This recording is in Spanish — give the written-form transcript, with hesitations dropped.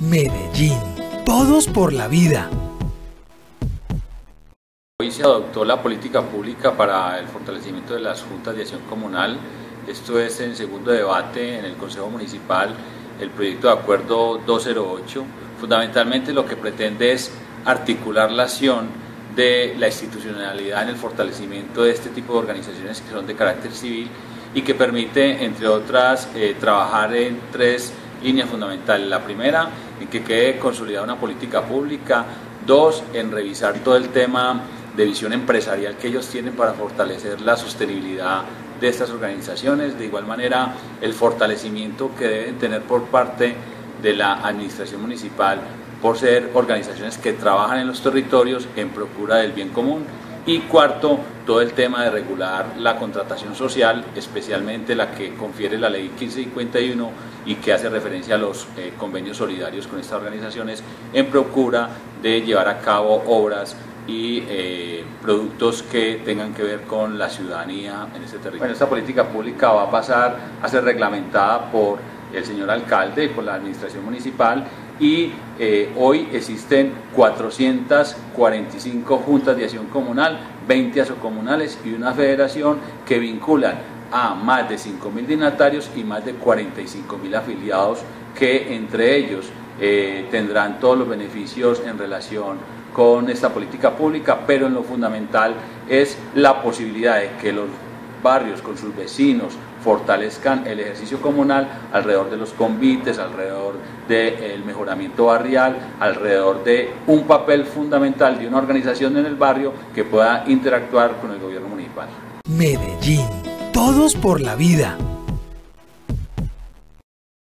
Medellín, todos por la vida. Hoy se adoptó la política pública para el fortalecimiento de las juntas de acción comunal. Esto es en segundo debate en el Consejo Municipal, el proyecto de acuerdo 208. Fundamentalmente lo que pretende es articular la acción de la institucionalidad en el fortalecimiento de este tipo de organizaciones que son de carácter civil y que permite, entre otras, trabajar en tres líneas fundamentales. La primera, en que quede consolidada una política pública. Dos, en revisar todo el tema de visión empresarial que ellos tienen para fortalecer la sostenibilidad de estas organizaciones. De igual manera, el fortalecimiento que deben tener por parte de la administración municipal por ser organizaciones que trabajan en los territorios en procura del bien común. Y cuarto, todo el tema de regular la contratación social, especialmente la que confiere la ley 1551 y que hace referencia a los convenios solidarios con estas organizaciones en procura de llevar a cabo obras y productos que tengan que ver con la ciudadanía en este territorio. Bueno, esta política pública va a pasar a ser reglamentada por el señor alcalde y por la administración municipal y hoy existen 445 juntas de acción comunal, 20 asocomunales y una federación que vinculan a más de 5.000 dignatarios y más de 45.000 afiliados que entre ellos tendrán todos los beneficios en relación con esta política pública, pero en lo fundamental es la posibilidad de que los barrios con sus vecinos fortalezcan el ejercicio comunal alrededor de los convites, alrededor del mejoramiento barrial, alrededor de un papel fundamental de una organización en el barrio que pueda interactuar con el gobierno municipal. Medellín, todos por la vida.